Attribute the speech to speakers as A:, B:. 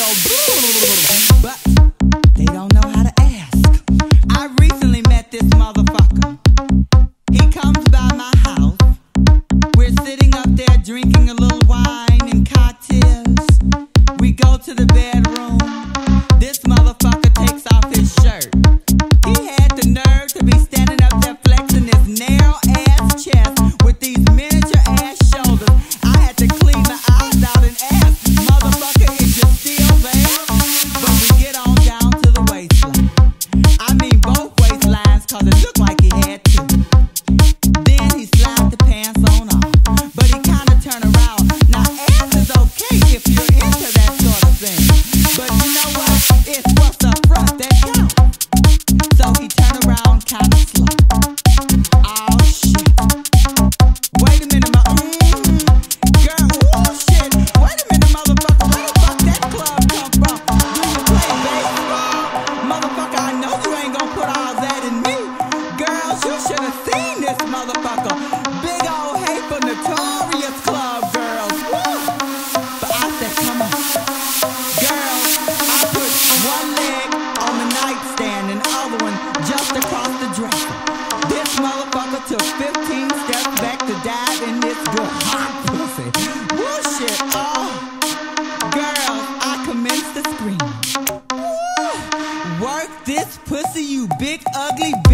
A: go but they don't know how to ask. I recently met this motherfucker. He comes by my house. We're sitting up there drinking a little wine and cocktails. We go to the bedroom. This motherfucker takes off his shirt. He had the nerve to be standing up there flexing his narrow ass chest with these miniature ass shoulders. I had to clean the eyes out and ask, motherfucker, is you still there? But we get on down to the waistline. I mean both waistlines, cause it looked like he had to. Then he slides the pants on off, but he kinda turned around. Now ass is okay if you're into that sort of thing, but you know what? It's what's up front that counts. So he turned around kinda slow. Oh shit. Wait a minute, girl, oh shit. Wait a minute, motherfucker, where the fuck that club come from? Do you play baseball? Motherfucker, I know you ain't gonna put all that in me. Girls, you should have seen this motherfucker. Big old hate for notorious club girls. Woo! But I said, come on. Girl, I put one leg on the nightstand and the other one just across the dresser. This motherfucker took 15 steps back to dive in this good hot pussy. Woo shit, oh. Girl, I commenced to scream. Woo! Work this pussy, you big ugly